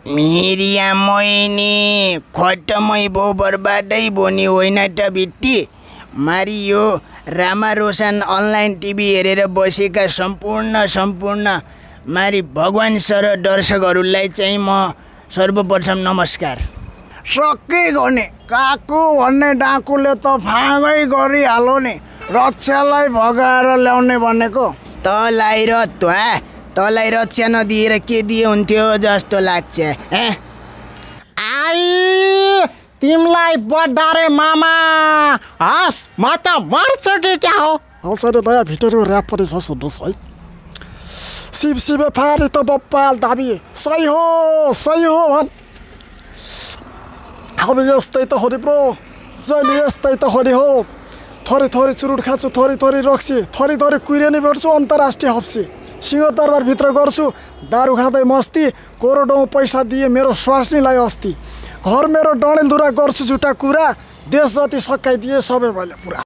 मिरिया मैनी खट्टमै भो बर्बादै बोनी होइन त भिट्टी मारी यो रामा रोशन अनलाइन टिभी हेरेर बसेका सम्पूर्ण मारी भगवान सर दर्शकहरूलाई चाहिँ म सर्वप्रथम नमस्कार। सके गर्ने काकु भन्ने डाकुले त फाँगै गरिहाल्यो नि, रक्षालाई भगाएर ल्याउने भनेको। तँलाई रक्षा नदिएर के दिए हुन्थ्यो जस्तो लाग्छ। आई तिमीलाई बड्डारे मामा, हस् म त मर्छु कि क्या हो। हल्सरी नयाँ भिडियो ऱ्याप पनि छ, सुन्नुहोस् है। शिव फारी त बप्पाल दाबी सही हो भन्। अब यस्तै त हो नि ब्रो, जहिले यस्तै त हो नि हो। थरी चुरुट खान्छु, थरी रक्सी, थरी कुइरेनी भेट्छु अन्तर्राष्ट्रिय हप्सी। सिंहदरबारभित्र गर्छु दारू खाँदै मस्ती, करोडौँ पैसा दिए मेरो स्वास्नीलाई अस्ति। घर मेरो डडेलधुरा गर्छु झुटा कुरा, देश जति सकाइदिए सबै मैले पुरा।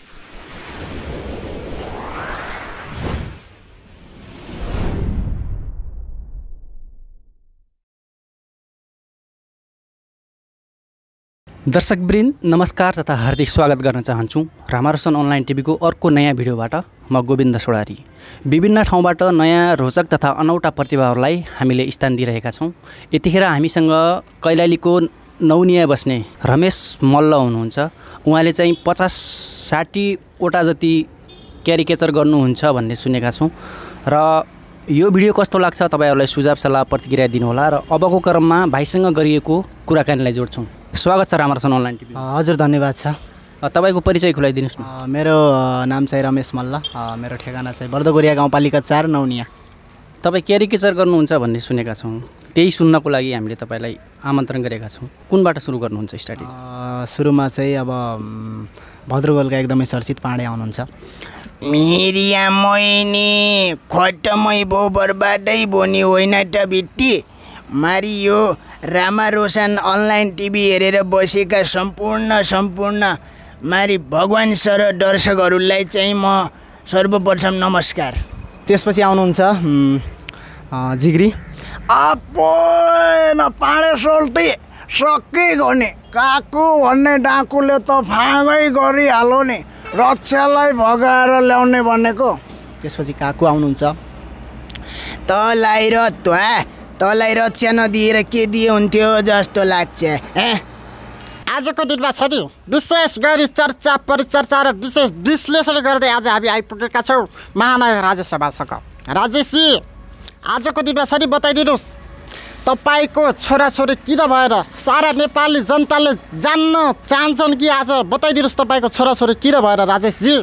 दर्शकवृन्द नमस्कार तथा हार्दिक स्वागत गर्न चाहन्छु रामा रोशन अनलाइन टिभीको अर्को नयाँ भिडियोबाट। म गोविन्द सोडारी। विभिन्न ठाउँबाट नयाँ रोचक तथा अनौठा प्रतिभाहरूलाई हामीले स्थान दिइरहेका छौँ। यतिखेर हामीसँग कैलालीको नौनिया बस्ने रमेश मल्ल हुनुहुन्छ। उहाँले चाहिँ 50-60वटा जति क्यारिकेचर गर्नुहुन्छ भन्ने सुनेका छौँ र यो भिडियो कस्तो लाग्छ तपाईँहरूलाई सुझाव सल्लाह प्रतिक्रिया दिनुहोला र अबको क्रममा भाइसँग गरिएको कुराकानीलाई जोड्छौँ। स्वागत छ रामा रोशन अनलाइन टिभी। हजुर धन्यवाद छ। तपाईँको परिचय खुलाइदिनुहोस् न। मेरो नाम चाहिँ रमेश मल्ल, मेरो ठेगाना चाहिँ बर्दगोरिया गाउँपालिका 4 नौनिया। तपाईँ क्यारिकेचर गर्नुहुन्छ भन्ने सुनेका छौँ, त्यही सुन्नको लागि हामीले तपाईँलाई आमन्त्रण गरेका छौँ। कुनबाट सुरु गर्नुहुन्छ स्टार्टिङ? सुरुमा चाहिँ अब भद्रगोलका एकदमै चर्चित पाँडे आउनुहुन्छ। मिरिया मैनी खट्टमै भो बर्बादै बोनी होइन त भिट्टी मारी यो रामा रोशन अनलाइन टिभी हेरेर बसेका सम्पूर्ण मारी भगवान सर दर्शकहरूलाई चाहिँ म सर्वप्रथम नमस्कार। त्यसपछि आउनुहुन्छ जिग्री। न पाँडे सोल्टी सके गर्ने काकु भन्ने डाकुले त फाँगै गरिहाल्यो नि, रक्षालाई भगाएर ल्याउने भनेको। त्यसपछि काकु आउनुहुन्छ। तँलाई रक्षा नदिएर के दिए हुन्थ्यो जस्तो लाग्छ। आजको दिनमा छ नि विशेष गरी चर्चा परिचर्चा र विशेष विश्लेषण गर्दै आज हामी आइपुगेका छौँ महानायक राजेश सवालसँग। राजेशजी आजको दिनमा छ नि बताइदिनुहोस्, तपाईँको छोराछोरी किन भएर सारा नेपाली जनताले जान्न चाहन्छन् कि आज बताइदिनुहोस् तपाईँको छोराछोरी किन भएर राजेशजी?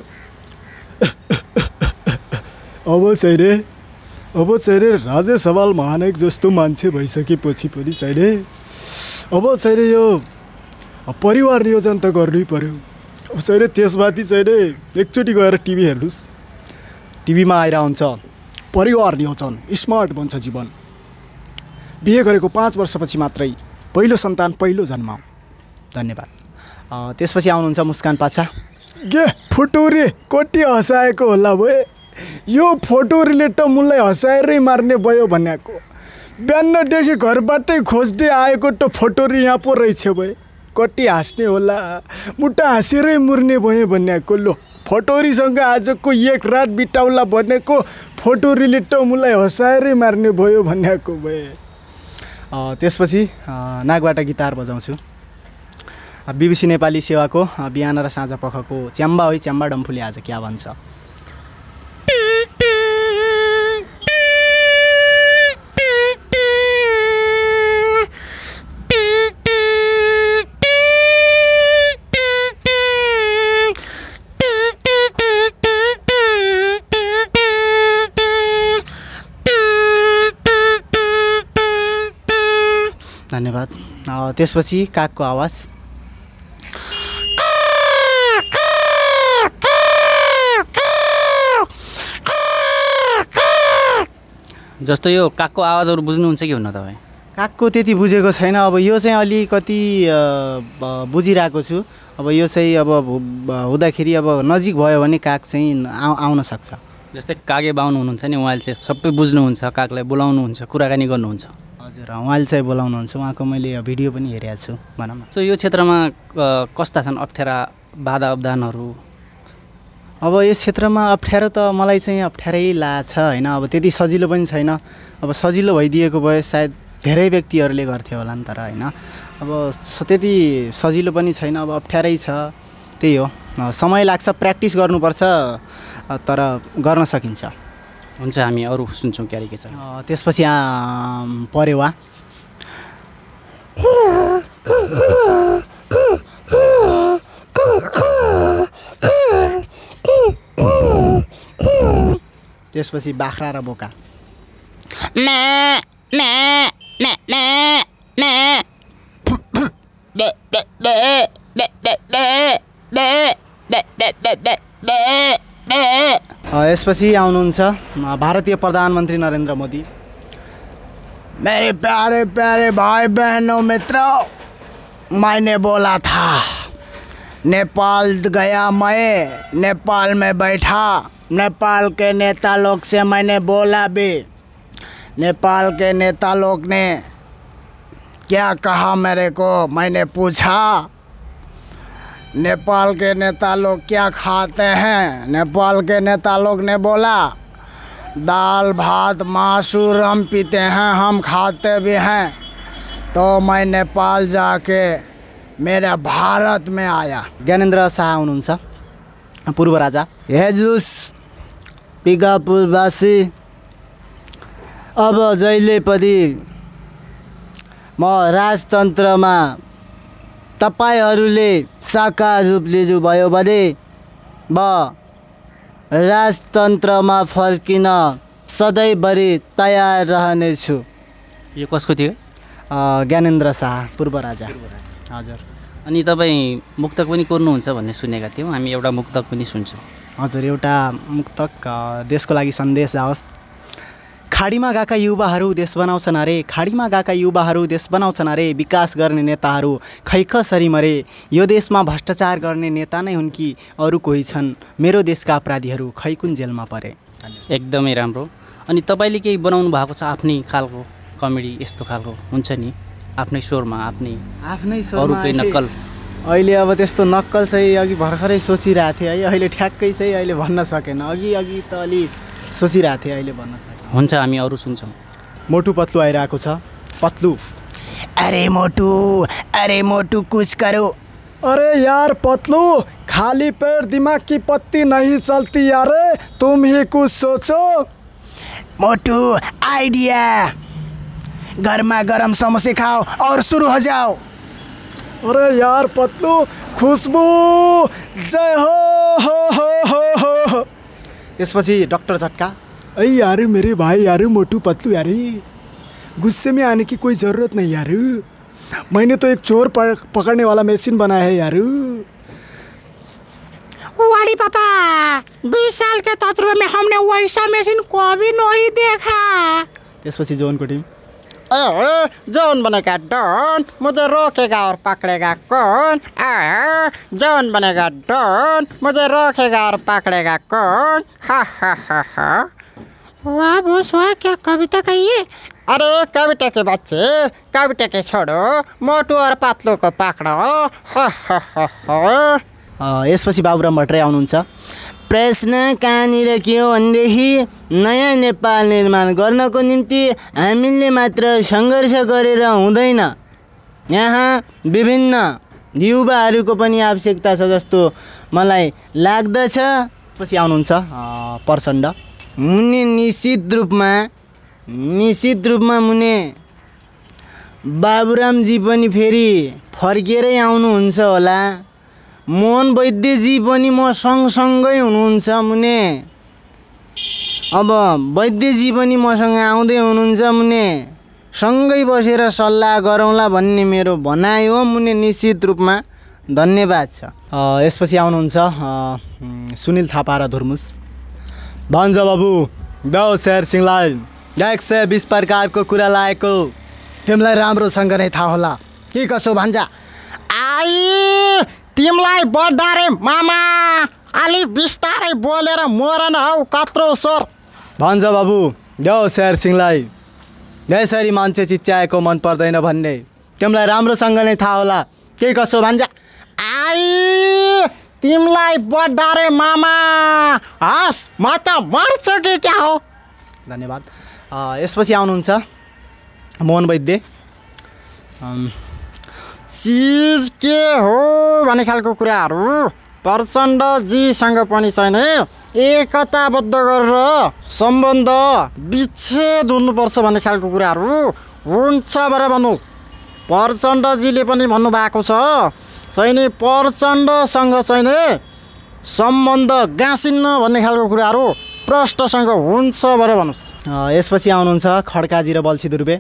अब चाहिँ राजेश सवाल महानायक जस्तो मान्छे भइसकेपछि पनि चाहिँ अब चाहिँ यो परिवार नियोजन त गर्नै पर्यो। अब चाहिँ त्यसमाथि चाहिँ एकचोटि गएर टिभी हेर्नुहोस्, टिभीमा आइरहन्छ परिवार नियोजन स्मार्ट बन्छ जीवन। बिहे गरेको 5 वर्षपछि मात्रै पहिलो सन्तान पहिलो जन्म। धन्यवाद। त्यसपछि आउनुहुन्छ मुस्कान पाछा। के फुटोरे कोटी हँसाएको होला भए, यो फोटोरीले त मुलाई हँसाएरै मार्ने भयो भनेको। बिहानदेखि घरबाटै खोज्दै आएको त फोटोरी यहाँ पो रहेछ भए, कति हाँस्ने होला, मुट्टा हाँसेरै मुर्ने भयो भनेको। लो फोटोरीसँग आजको एक रात बिताउला भनेको, फोटोरीले त मुलाई हँसाएरै मार्ने भयो भनेको भए। त्यसपछि नागबाट गिटार बजाउँछु। BBC नेपाली सेवाको बिहान र साँझ पखको च्याम्बा है च्याम्बा डम्फुले आज क्या भन्छ। धन्यवाद। त्यसपछि कागको आवाज। जस्तो यो कागको आवाजहरू बुझ्नुहुन्छ कि हुन्न तपाईँ? कागको त्यति बुझेको छैन। अब यो चाहिँ अलिकति बुझिरहेको छु। अब यो चाहिँ अब हुँदाखेरि अब नजिक भयो भने काग चाहिँ आउन सक्छ। जस्तै कागे बाहुन हुनुहुन्छ नि, उहाँले चाहिँ सबै बुझ्नुहुन्छ, कागलाई बोलाउनुहुन्छ, कुराकानी गर्नुहुन्छ। हजुर उहाँले चाहिँ बोलाउनुहुन्छ, उहाँको मैले भिडियो पनि हेरेको छु भनौँ न। सो यो क्षेत्रमा कस्ता छन् अप्ठ्यारा बाधा अवधानहरू? अब यस क्षेत्रमा अप्ठ्यारो त मलाई चाहिँ अप्ठ्यारै लाग्छ होइन। अब त्यति सजिलो पनि छैन। अब सजिलो भइदिएको भए सायद धेरै व्यक्तिहरूले गर्थे होला नि, तर होइन अब त्यति सजिलो पनि छैन। अब अप्ठ्यारै छ, त्यही हो, समय लाग्छ, प्र्याक्टिस गर्नुपर्छ, तर गर्न सकिन्छ। हुन्छ, हामी अरू सुन्छौँ क्यारे के छ। त्यसपछि परेवा। त्यसपछि बाख्रा र बोका। यसपछि आउनुहुन्छ भारतीय प्रधानमन्त्री नरेन्द्र मोदी। मेरे प्यारे प्यारे भाई बहनों मित्रों, मैंने बोला था नेपाल गया, मैं नेपाल में बैठा, नेपाल के नेता लोग से मैंने बोला भी, नेपाल के नेता लोग ने क्या कहा मेरे को, मैंने पूछा नेपाल के नेता लोग क्या खाते हैं। नेपाल के नेता लोग ने बोला दाल भात मासू रम पीते हैं, हम खाते भी हैं। तो मैं नेपाल जाके मेरा भारत में आया। ज्ञानेन्द्र शाह हुनुहुन्छ, पूर्व राजा। हेजुस पिगापुरवासी, अब जहिले पनि म राजतन्त्रमा तपाईहरूले साकार रूप लिनुभयो भने म राजतन्त्रमा फर्किन सधैँभरि तयार रहनेछु। यो कसको थियो? ज्ञानेन्द्र शाह, पूर्व राजा। हजुर। अनि तपाईँ मुक्तक पनि कोर्नुहुन्छ भन्ने सुनेका थियौँ, हामी एउटा मुक्तक पनि सुन्छौँ। हजुर, एउटा मुक्तक, देशको लागि सन्देश जाओस्। खाडीमा गएका युवाहरू देश बनाउँछन् अरे, खाडीमा गएका युवाहरू देश बनाउँछन् अरे, विकास गर्ने नेताहरू खै कसरी मरे, यो देशमा भ्रष्टाचार गर्ने नेता नै हुन् कि अरू कोही छन्, मेरो देशका अपराधीहरू खै कुन जेलमा परे। एकदमै राम्रो। अनि तपाईँले केही बनाउनु भएको छ आफ्नै खालको कमेडी, यस्तो खालको हुन्छ नि आफ्नै स्वरमा, आफ्नै स्वरमा, अरू केही नक्कल? अहिले अब त्यस्तो नक्कल चाहिँ अघि भर्खरै सोचिरहेको थिएँ है, अहिले ठ्याक्कै चाहिँ अहिले भन्न सकेन। अघि त अलि सोचिरहेको थिएँ, अहिले भन्न सकेन। हुन्छ, हामी अरू सुन्छौँ। मोटु पत्लु आइरहेको छ। पत्लु, अरे मोटू कुछ करो। अरे यार पतलू, खाली पेट दिमाग की पत्ती नहीं चलती यार, तुम ही कुछ सोचो। मोटू आइडिया, गर्मा गर्म समोसे खाओ और शुरू हो जाओ। अरे यार पतलू, खुशबू जय हो। त्यसपछि डॉक्टर झटका। अरे यार मेरे भाई यार, मोटू पतलू यार, गुस्से में आने की कोई ज़रूरत नहीं यार, मैंने तो एक चोर पकड़ने वाला मशीन बनाया है यार। वाड़ी पापा, 20 साल के तजुर्बे में हमने वैसा मशीन कभी नहीं देखा। त्यसपछि जोनको टिम। जौन बनेगा डॉन, मुझे रोकेगा और पकड़ेगा कौन। जौन बनेगा डॉन, मुझे रोकेगा और पकड़ेगा कौन। हा। वाह बोस वाह, क्या कविता कहिए। अरे कविता के बच्चे, कविता के छोड़ो, मोटू और पतलू को पकड़ो। यसपछि बाबुराम भट्टराई आउनुहुन्छ। प्रश्न कहाँनिर के हो भनेदेखि, नयाँ नेपाल निर्माण गर्नको निम्ति हामीले मात्र सङ्घर्ष गरेर हुँदैन, यहाँ विभिन्न युवाहरूको पनि आवश्यकता छ जस्तो मलाई लाग्दछ। पछि आउनुहुन्छ प्रचण्ड। मुने निश्चित रूपमा मुने बाबुरामजी पनि फेरि फर्केरै आउनुहुन्छ होला, मोहन वैद्यजी पनि म सँगसँगै हुनुहुन्छ मुने। अब वैद्यजी पनि मसँग आउँदै हुनुहुन्छ मुने, सँगै बसेर सल्लाह गरौँला भन्ने मेरो भनाइ हो मुने, निश्चित रूपमा। धन्यवाद छ। यसपछि आउनुहुन्छ सुनिल थापा र धुर्मुस। भन्छ बाबु, गाउँ शेर सिंहलाई 120 प्रकारको कुरा लागेको तिमीलाई राम्रोसँग नै थाहा होला, के कसो भन्छ। आई तिमलाई बढारे मामा, अलि बिस्तारै बोलेर मोर न हौ, कत्रो स्वर। भन्छ बाबु, गाउँ शेर सिंहलाई यसरी मान्छे चिच्याएको मन पर्दैन भन्ने तिमीलाई राम्रोसँग नै थाहा होला। के कसो भन्छ? आई तिमीलाई बड्डारे मामा, हस् म त मर्छु कि क्या हो। धन्यवाद। यसपछि आउनुहुन्छ मोहन वैद्य। चिज के हो भन्ने खालको कुराहरू प्रचण्डजीसँग पनि छैन। एकताबद्ध गरेर सम्बन्ध विच्छेद हुनुपर्छ भन्ने खालको कुराहरू हुन्छ भनेर भन्नुहोस्। प्रचण्डजीले पनि भन्नुभएको छ छैन प्रचण्डसँग छैन सम्बन्ध गाँसिन्न भन्ने खालको कुराहरू प्रष्टसँग हुन्छ भनेर भन्नुहोस्। यसपछि आउनुहुन्छ खड्काजी र बल्छी दुर्बे।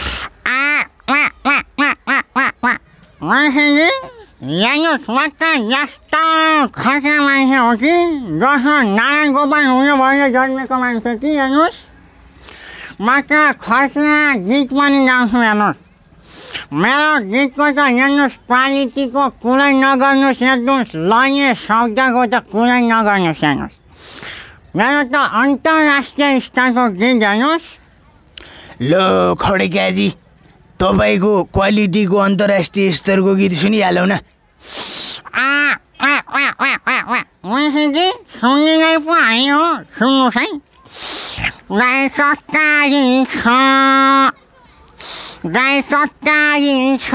यस्तो खर्का मान्छे हो कि जसो नारायण गोपाल हुनु भयो जन्मेको मान्छे कि हेर्नुहोस्। म त खर्का गीत पनि गाउँछु हेर्नुहोस्। मेरो गीतको त हेर्नुहोस् क्वालिटीको कुरै नगर्नुहोस्, हेर्नुहोस् लय शब्दको त कुरै नगर्नुहोस् हेर्नुहोस्। मेरो त अन्तर्राष्ट्रिय स्तरको गीत हेर्नुहोस्। लो खड्काजी, तपाईँको क्वालिटीको अन्तर्राष्ट्रिय स्तरको गीत सुनिहालौँ न। सुनिँदै पो आयो, सुन्नुहोस् है। गाई सत्ताइछ, गाई सत्ताइछ,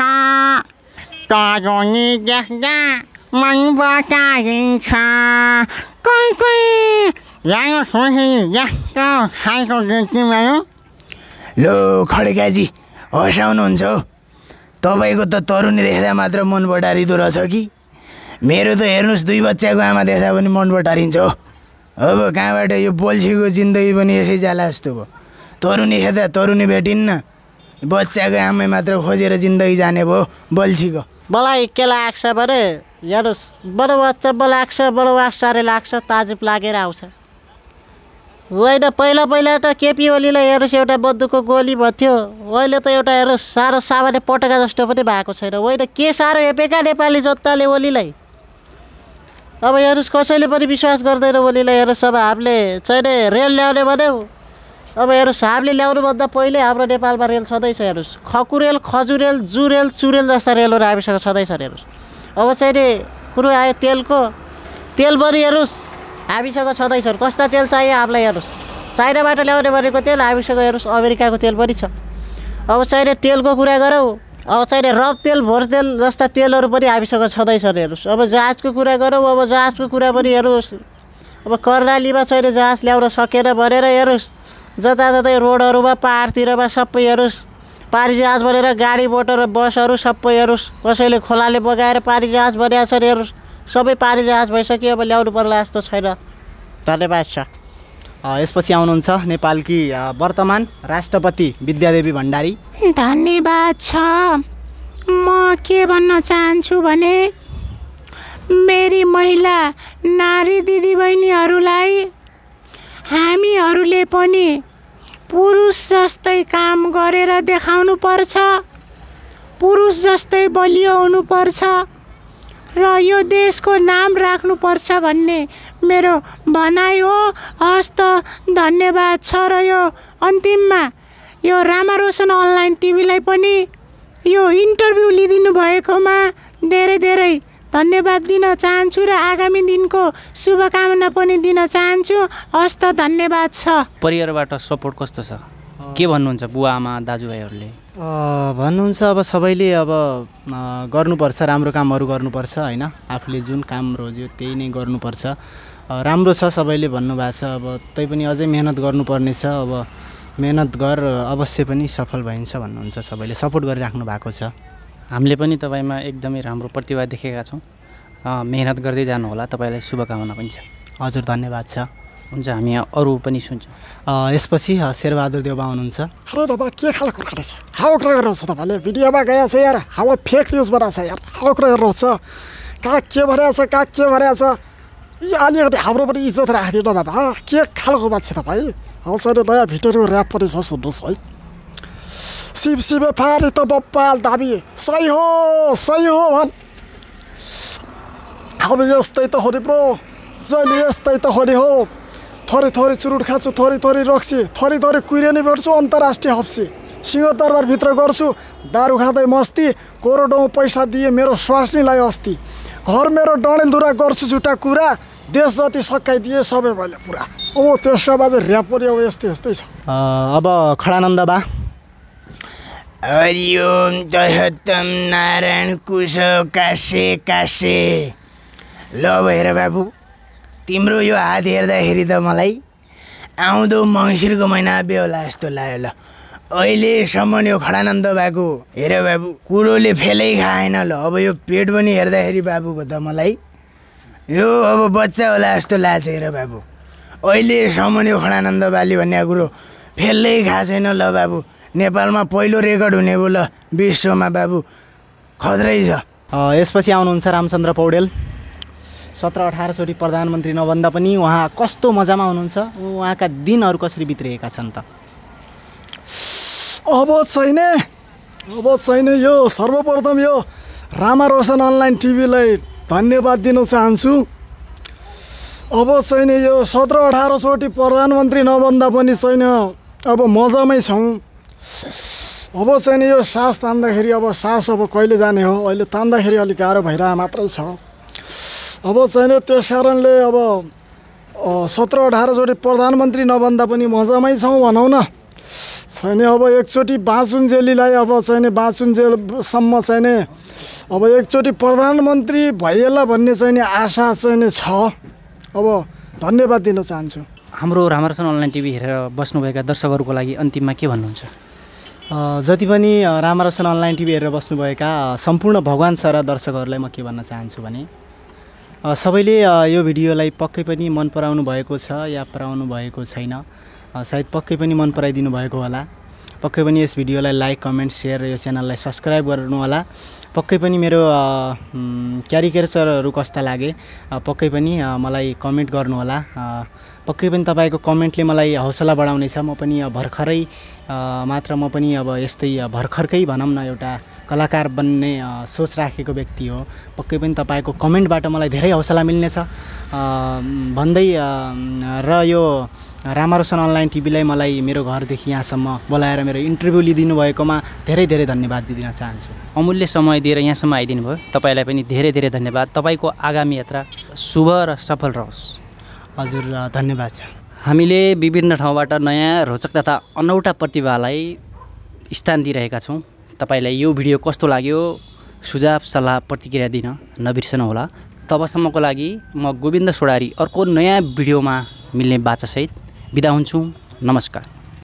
तरुनी देख्दा मन बताइन्छ। कोही कोही यहाँ सुनि यस्तो खालको गीत मेरो। लो खड्काजी, हँसाउनुहुन्छ हौ। तपाईँको त तरुनी देख्दा मात्र मन बटारिँदो रहेछ कि मेरो त हेर्नुहोस् 2 बच्चाको आमा देख्दा पनि मन बटारिन्छ हो। अब कहाँबाट यो बल्छीको जिन्दगी पनि यसै जाला जस्तो भयो। तरुनी खेद्दा तरुनी भेटिन्न, बच्चाको आमै मात्र खोजेर जिन्दगी जाने भयो बल्छीको। मलाई के लाग्छ भने हेर्नुहोस् बडो बच्चा लाग्छ, बडो आश्चर्य लाग्छ, ताजुब लागेर आउँछ। होइन पहिला पहिला त केपी ओलीलाई हेर्नुहोस् एउटा बन्दुकको गोली भन्थ्यो, अहिले त एउटा हेर्नुहोस् साह्रो सामान्य पटका जस्तो पनि भएको छैन। होइन के साह्रो हेपेका नेपाली जनताले ओलीलाई। अब हेर्नुहोस् कसैले पनि विश्वास गर्दैन ओलीलाई। हेर्नुहोस् अब हामीले चाहिँ रेल ल्याउने भन्यौँ, अब हेर्नुहोस् हामीले ल्याउनुभन्दा पहिले हाम्रो नेपालमा रेल छँदैछ। हेर्नुहोस् खकुरेल, खजुरेल, जुरेल, चुरेल जस्ता रेलहरू हामीसँग छँदैछ। हेर्नुहोस् अब चाहिँ कुरो आयो तेलको, तेल पनि हेर्नुहोस् हामीसँग छँदैछ। कस्ता तेल चाहियो हामीलाई हेर्नुहोस्, चाइनाबाट ल्याउने भनेको तेल हामीसँग हेर्नुहोस् अमेरिकाको तेल पनि छ। अब चाहिँ तेलको कुरा गरौँ, अब चाहिँ रब तेल, भोर तेल जस्ता तेलहरू पनि हामीसँग छँदैछन्। हेर्नुहोस् अब जहाजको कुरा गरौँ, अब जहाजको कुरा पनि हेर्नुहोस्। अब कर्णालीमा चाहिँ जहाज ल्याउन सकेन भनेर हेर्नुहोस् जताततै रोडहरूमा पाहाडतिरमा सबै हेर्नुहोस् पारी जहाज भनेर गाडी मोटर बसहरू सबै हेर्नुहोस् कसैले खोलाले बगाएर पारी जहाज बनाएको छ। हेर्नुहोस् सबै पारी जहाज भइसक्यो, अब ल्याउनु पर्ला जस्तो छैन। धन्यवाद छ। यसपछि आउनुहुन्छ नेपालकी वर्तमान राष्ट्रपति विद्यादेवी भण्डारी। धन्यवाद छ। म के भन्न चाहन्छु भने मेरी महिला नारी दिदीबहिनीहरूलाई हामीहरूले पनि पुरुष जस्तै काम गरेर देखाउनु पर्छ, पुरुष जस्तै बलियो हुनुपर्छ र यो देशको नाम राख्नुपर्छ भन्ने मेरो भनाइ हो। हस् त धन्यवाद छ। र यो अन्तिममा यो रामारोशन अनलाइन टिभीलाई पनि यो इन्टरभ्यू लिदिनु भएकोमा धेरै धेरै धन्यवाद दिन चाहन्छु र आगामी दिनको शुभकामना पनि दिन चाहन्छु। हस् त धन्यवाद छ। परिवारबाट सपोर्ट कस्तो छ? के भन्नुहुन्छ बुवा आमा दाजुभाइहरूले? भन्नुहुन्छ अब सबैले अब गर्नुपर्छ, राम्रो कामहरू गर्नुपर्छ होइन। आफूले जुन काम रोज्यो त्यही नै गर्नुपर्छ। राम्रो छ सबैले भन्नुभएको छ। अब तै पनि अझै मेहनत गर्नुपर्नेछ। अब मेहनत गर अवश्य पनि सफल भइन्छ भन्नुहुन्छ। सबैले सपोर्ट गरिराख्नु भएको छ। हामीले पनि तपाईँमा एकदमै राम्रो प्रतिभा देखेका छौँ। मेहनत गर्दै जानु होला। तपाईँलाई शुभकामना पनि छ। हजुर धन्यवाद छ। हुन्छ हामी अरू पनि सुन्छौँ। यसपछि शेरबहादुर देउबा हुनुहुन्छ। अरे बाबा के खालको कुरा रहेछ? हावा कुरा गर्नुहुन्छ तपाईँले? भिडियोमा गएको छ यार, हावा फेक न्युज बनाएको छ यार। हावा कुरा गर्नुहुन्छ कहाँ के भइरहेछ, कहाँ के भइरहेछ? यो अलिकति हाम्रो पनि इज्जत राखिदिनु बाबा। के खालको मान्छे तपाईँ? हल्छ नयाँ भिडियो ऱ्याप पनि छ सुन्नुहोस् है। शिव शिव फारी त बप्पाल दाबी सही हो, सही हो भन्। हामी यस्तै त हो नि ब्रो, जहिले यस्तै त हो नि हो। थरी थरी चुरुट खान्छु, थरी थरी रक्सी, थरी थरी कुहिरेनी भेट्छु अन्तर्राष्ट्रिय हप्सी। सिंहदरबारभित्र गर्छु दारू खाँदै मस्ती करोडौँ पैसा दिए मेरो स्वास्नीलाई अस्ति घर मेरो डडेलधुरा गर्छु झुटा कुरा देश जति सकाइदिए सबै भइले पुरा अब त्यसका बाजे ऱ्यापरी अब यस्तै छ अब खडानन्द बा हरिओम तहतम नारायण कुश कासे कासे ल भएर बाबु तिम्रो यो हात हेर्दाखेरि त मलाई आउँदो मङ्सिरको महिना बेहोला जस्तो लाग्यो ल अहिलेसम्म यो खडानन्द बाबु हेर बाबु कुरोले फेलै खाएन ल अब यो पेट पनि हेर्दाखेरि बाबुको त मलाई यो अब बच्चा होला जस्तो लाग्छ हेर बाबु अहिलेसम्म यो खडानन्द बाली भन्ने कुरो फेलै खाएको छैन ल बाबु नेपालमा पहिलो रेकर्ड हुने हो ल विश्वमा बाबु खतरै छ यसपछि आउनुहुन्छ रामचन्द्र पौडेल 17-18 चोटि प्रधानमन्त्री नबन्दा पनि उहाँ कस्तो मजामा हुनुहुन्छ उहाँका दिनहरू कसरी बित्रिएका छन् त अब छैन यो सर्वप्रथम यो रामा रोशन अनलाइन टिभीलाई धन्यवाद दिन चाहन्छु अब छैन यो 17-18 चोटि प्रधानमन्त्री नबन्दा पनि छैन अब मजामै छौँ अब छैन यो सास तान्दाखेरि अब सास अब कहिले जाने हो अहिले तान्दाखेरि अलिक गाह्रो भइरहेको मात्रै छ अब छैन त्यस कारणले अब 17-18 चोटि प्रधानमन्त्री नबन्दा पनि मजामै छौँ भनौँ न छैन अब एकचोटि बाँचुन्जेलीलाई अब छैन बाँचुन्जेलसम्म छैन अब एकचोटि प्रधानमन्त्री भइएला भन्ने चाहिँ आशा चाहिँ छ अब धन्यवाद दिन चाहन्छु हाम्रो रामारोशन अनलाइन टिभी हेरेर बस्नुभएका दर्शकहरूको लागि अन्तिममा के भन्नुहुन्छ जति पनि रामारोशन अनलाइन टिभी हेरेर बस्नुभएका सम्पूर्ण भगवान सर दर्शकहरूलाई म के भन्न चाहन्छु भने सबैले यो भिडियोलाई पक्कै पनि मन पराउनु भएको छ या पराउनु भएको छैन सायद पक्कै पनि मन पराइदिनु भएको होला पक्कै पनि यस भिडियोलाई लाइक कमेन्ट सेयर र यो च्यानललाई सब्सक्राइब गर्नु होला पक्कै पनि मेरो क्यारिकेचरहरू कस्ता लागे पक्कै पनि मलाई कमेन्ट गर्नु होला पक्कै पनि तपाईँको कमेन्टले मलाई हौसला बढाउनेछ म पनि भर्खरै मात्र म पनि अब यस्तै भर्खरकै भनौँ न एउटा कलाकार बन्ने सोच राखेको व्यक्ति हो पक्कै पनि तपाईँको कमेन्टबाट मलाई धेरै हौसला मिल्नेछ भन्दै र यो रामारोशन अनलाइन टिभीलाई मलाई मेरो घरदेखि यहाँसम्म बोलाएर मेरो इन्टरभ्यू लिइदिनु भएकोमा धेरै धेरै धन्यवाद दिन चाहन्छु अमूल्य समय दिएर यहाँसम्म आइदिनु भयो तपाईँलाई पनि धेरै धेरै धन्यवाद तपाईँको आगामी यात्रा शुभ र सफल रहोस् हजुर धन्यवाद छ हामीले विभिन्न ठाउँबाट नयाँ रोचक तथा अनौठा प्रतिभालाई स्थान दिइरहेका छौँ तपाईँलाई यो भिडियो कस्तो लाग्यो सुझाव सल्लाह प्रतिक्रिया दिन नबिर्सनुहोला तबसम्मको लागि म गोविन्द सोडारी अर्को नयाँ भिडियोमा मिल्ने बाचासहित बिदा हुन्छु नमस्कार